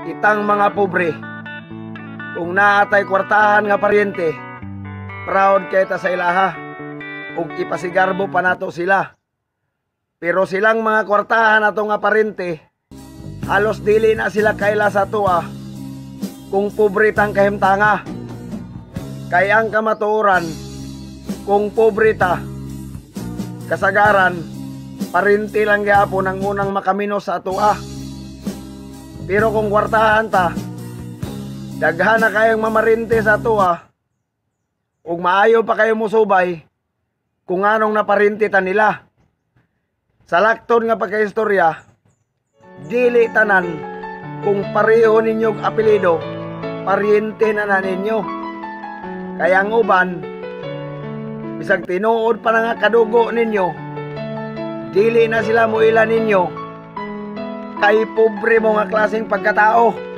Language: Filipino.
Itang mga pobre, kung naatay kwartahan nga paryente, proud kay ta sa ilaha, ug ipasigarbo pa nato sila. Pero silang mga kwartahan ato nga paryente, halos dili na sila kaila sa tuwa kung pobre tang kahimtanga. Kay ang kamatuoran, kung pobre ta, kasagaran, parinti lang gyapon ang unang makamino sa atua. Pero kung kwartahan ta, daghan na kayong mamarinti sa atua, ug maayo pa kayo musubay kung anong naparinti ta nila. Sa lakton nga pagkaistorya, dili tanan kung pareho ninyong apelido, paryente na ninyo. Kaya ang uban, bisag tinuod pa na nga kadugo ninyo, dili na sila muila ninyo, kay pobre mo nga klaseng pagkatao.